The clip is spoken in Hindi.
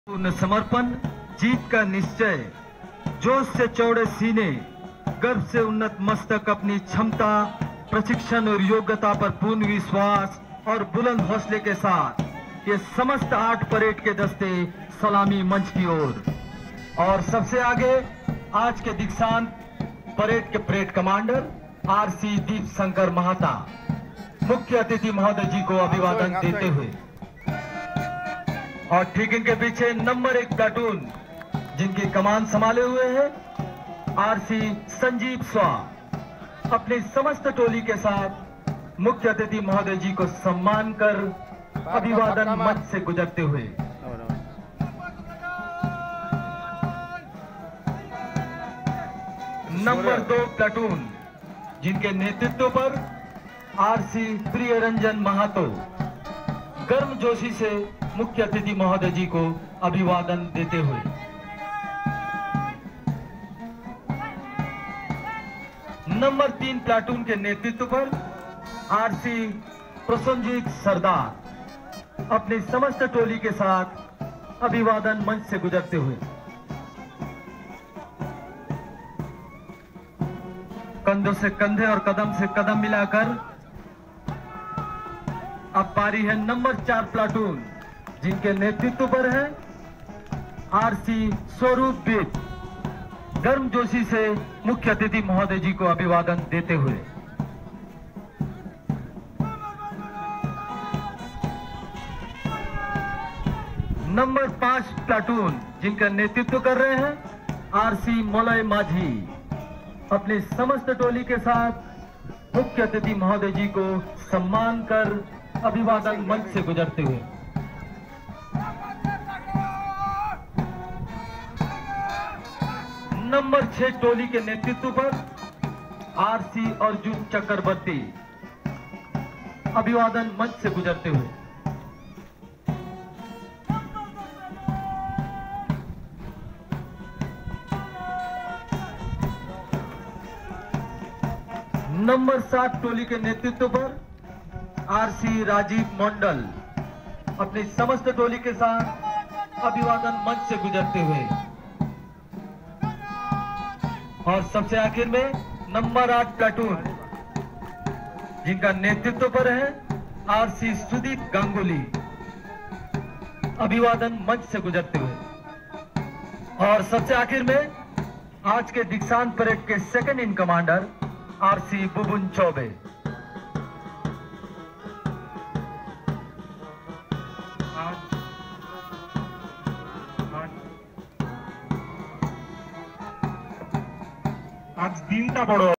पूर्ण समर्पण, जीत का निश्चय, जोश से चौड़े सीने, गर्व से उन्नत मस्तक, अपनी क्षमता, प्रशिक्षण और योग्यता पर पूर्ण विश्वास और बुलंद हौसले के साथ ये समस्त 8 परेड के दस्ते सलामी मंच की ओर। और सबसे आगे आज के दीक्षांत परेड के parade commander RC Deep Shankar Mahata मुख्य अतिथि महोदय जी को अभिवादन देते हुए, और ठीक इनके पीछे नंबर 1 प्लाटून जिनकी कमान संभाले हुए हैं आरसी संजीव स्वा अपनी समस्त टोली के साथ मुख्य अतिथि महोदय जी को सम्मान कर अभिवादन मंच से गुजरते हुए। नंबर 2 प्लाटून जिनके नेतृत्व पर आरसी प्रियरंजन महातो गर्मजोशी से मुख्य अतिथि महोदय जी को अभिवादन देते हुए। नंबर 3 प्लाटून के नेतृत्व पर आरसी प्रसन्नजीत सरदार अपनी समस्त टोली के साथ अभिवादन मंच से गुजरते हुए। कंधों से कंधे और कदम से कदम मिलाकर अब पारी है नंबर 4 प्लाटून जिनके नेतृत्व पर है आरसी स्वरूप बीत गर्मजोशी से मुख्य अतिथि महोदय जी को अभिवादन देते हुए। नंबर 5 प्लाटून जिनका नेतृत्व कर रहे हैं आरसी मलय माझी अपनी समस्त टोली के साथ मुख्य अतिथि महोदय जी को सम्मान कर अभिवादन मंच से गुजरते हुए। नंबर 6 टोली के नेतृत्व पर आरसी अर्जुन चक्रवर्ती अभिवादन मंच से गुजरते हुए। नंबर 7 टोली के नेतृत्व पर आरसी राजीव मंडल अपनी समस्त टोली के साथ अभिवादन मंच से गुजरते हुए। और सबसे आखिर में नंबर 8 प्लाटून जिनका नेतृत्व पर है आरसी सुदीप गांगुली अभिवादन मंच से गुजरते हुए। और सबसे आखिर में आज के दीक्षांत परेड के second in commander RC Bubun Choubey. आज दिनटा बड़